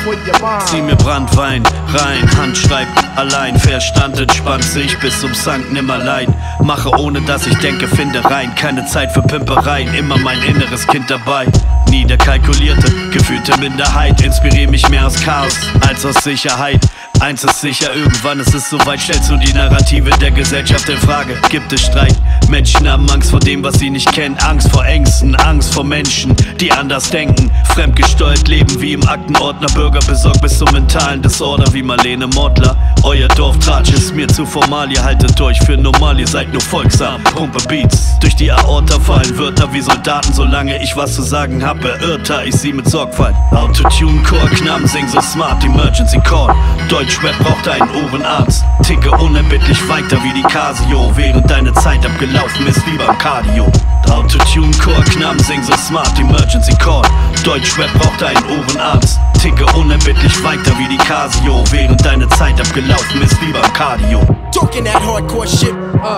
Zieh mir Branntwein rein, Hand schreibt allein, Verstand entspannt sich bis zum Sankt Nimmerlein. Mache ohne dass ich denke, finde rein, keine Zeit für Pimpereien, immer mein inneres Kind dabei. Nie der kalkulierte, gefühlte Minderheit, inspiriere mich mehr aus Chaos als aus Sicherheit. Eins ist sicher, irgendwann ist es soweit, stellst du die Narrative der Gesellschaft in Frage. Gibt es Streit? Menschen haben Angst vor dem, was sie nicht kennen. Angst vor Ängsten, Angst vor Menschen, die anders denken. Fremdgesteuert leben wie im Aktenordner. Bürger besorgt bis zum mentalen Disorder wie Marlene Mortler. Euer Dorftratsch ist mir zu formal, ihr haltet euch für normal, ihr seid nur folgsam. Pumpe Beats, durch die Aorta fallen Wörter wie Soldaten. Solange ich was zu sagen hab, beirrte ich sie mit Sorgfalt. Autotune, Chor, Knaben sing so smart, Emergency Call. Deutschrap braucht einen Ohrenarzt. Ticke unerbittlich weiter wie die Casio, während deine Zeit abgelaufen ist wie beim Cardio. Autotune, Chor, Knaben sing so smart, Emergency Call. Deutschrap braucht einen Ohrenarzt. Ticke unerbittlich weiter wie die Casio, während deine Zeit abgelaufen ist wie beim Cardio. Talking that hardcore shit,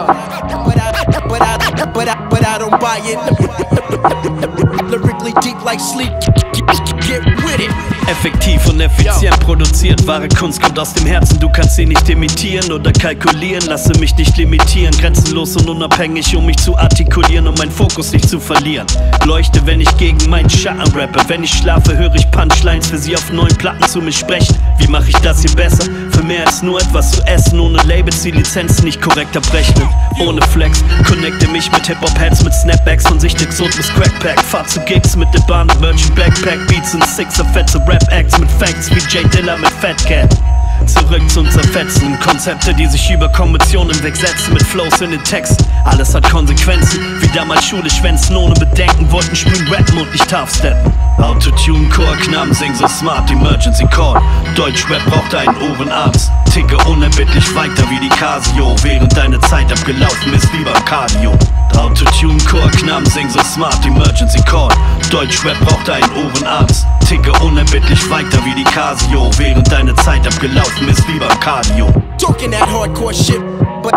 but I don't buy it. Lyrically deep like sleep, get with it. Effektiv und effizient produziert, wahre Kunst kommt aus dem Herzen. Du kannst sie nicht imitieren oder kalkulieren, lasse mich nicht limitieren. Grenzenlos und unabhängig, um mich zu artikulieren und meinen Fokus nicht zu verlieren. Leuchte, wenn ich gegen meinen Schatten rappe. Wenn ich schlafe, höre ich Punchlines, für sie auf neuen Platten zu mir sprechen. Wie mache ich das hier besser? Für mehr als nur etwas zu essen, ohne Labels, die Lizenzen nicht korrekt abrechnen. Ohne Flex, connecte mich mit Hip-Hop-Heads, mit Snapbacks von Sicht Exot bis Krekpek. Fahr zu Gigs mit der Bahn und Merchant Backpack, Beats und Sixer, fette Rap-Acts mit Facts wie J Dilla mit Fat Cat. Zurück zum Zerfetzen, Konzepte, die sich über Konventionen wegsetzen, mit Flows in den Texten. Alles hat Konsequenzen, wie damals Schule schwänzen ohne Bedenken, wollten sprühen, rappen und nicht half-steppen. Autotune, Chor, Knaben sing so smart, Emergency Call. Deutschrap braucht einen Ohrenarzt. Ticke unerbittlich weiter wie die Casio, während deine Zeit abgelaufen ist wie beim Cardio. Autotune, Chor, Knaben sing so smart, Emergency Call. Deutschrap braucht einen Ohrenarzt. Ticke unerbittlich weiter wie die Casio, während deine Zeit abgelaufen ist wie beim Cardio. Talking that hardcore shit, but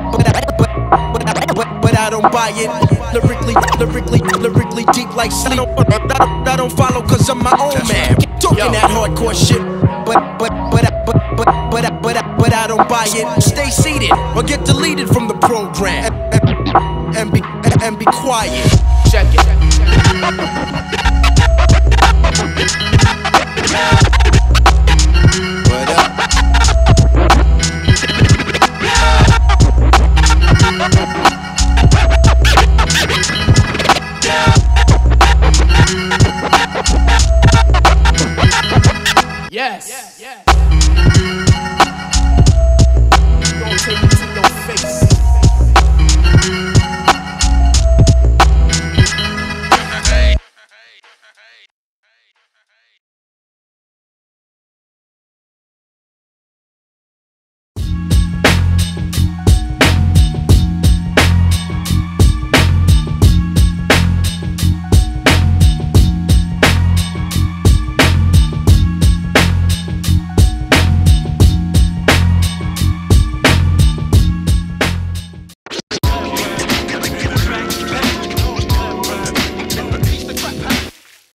I don't buy it. Lyrically deep like sleep. I don't follow 'cause I'm my own man. Talking that hardcore shit, but I don't buy it. Stay seated or get deleted from the program and be quiet. Check it.